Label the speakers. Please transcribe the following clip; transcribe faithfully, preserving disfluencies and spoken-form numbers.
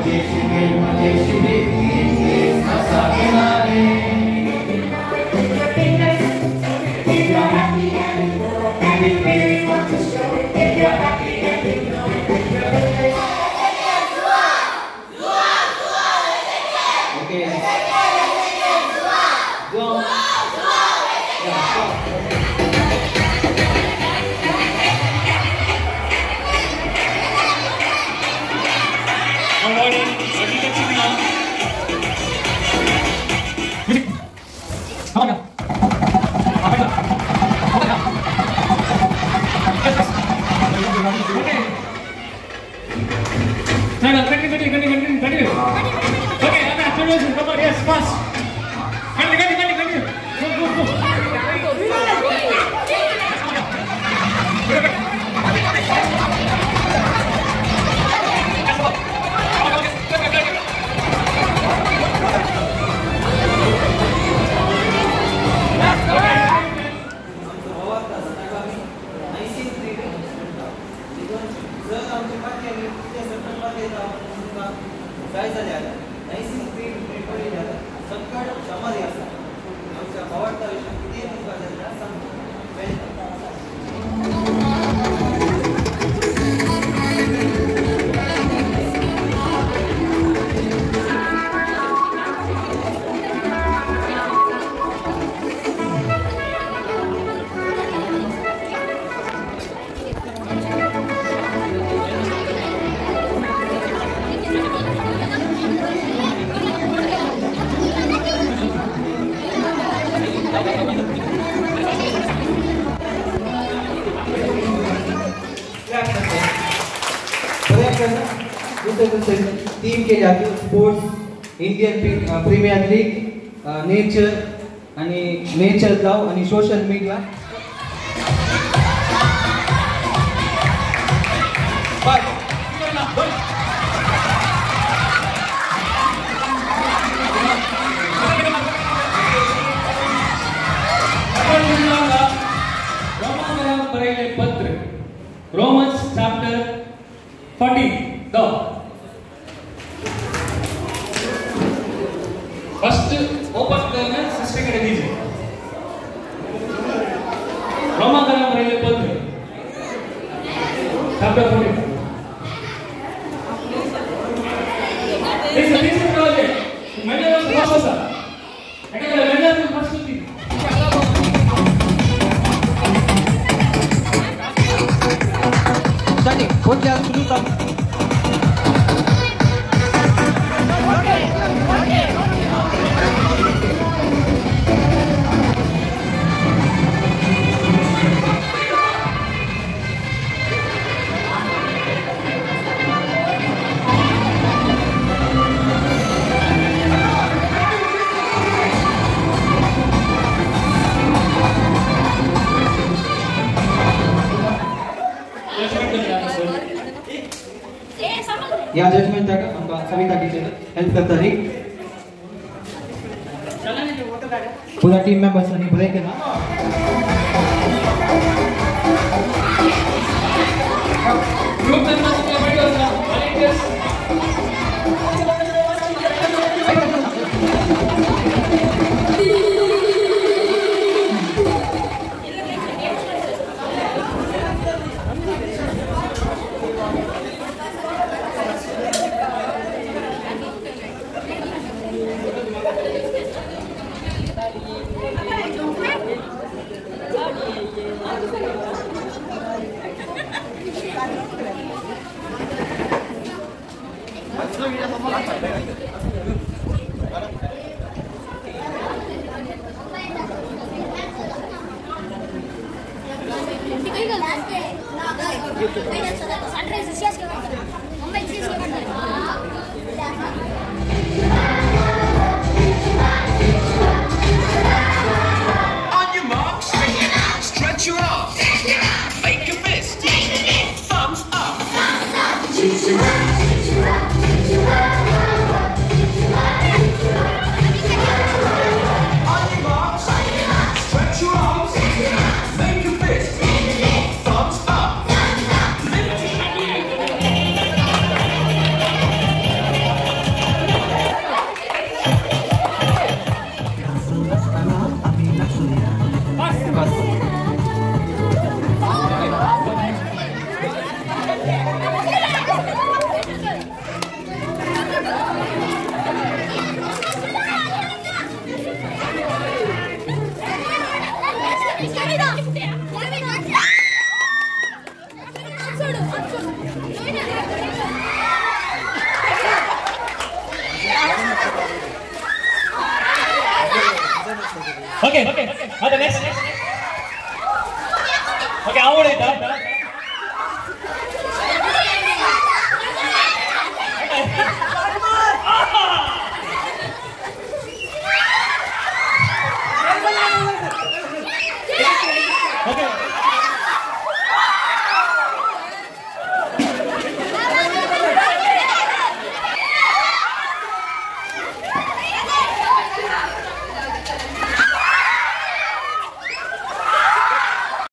Speaker 1: Team के जाती sports Indian premier league nature आणि नेचर लव आणि सोशल मीडिया
Speaker 2: पत्र रोमन्स चैप्टर फोर्टीन दो फर्स्ट ओपन करना सिस्टर के दीजिए रोमा का नाम रहेगा पत्र चैप्टर फोर्टीन इस इस प्रोजेक्ट मैंने वो बहुत सा अगर मैंने तो फर्स्ट थी
Speaker 1: स्टार्टिंग कौन क्या शुरू था यहाँ जजमेंट तक हम सविता टीचर हेल्प करता रही पूरा टीम मेंबर्स ने ब्रेक है ना
Speaker 2: ग्रुप मेंबर्स के वीडियोस ना volunteers Okay, okay, the next.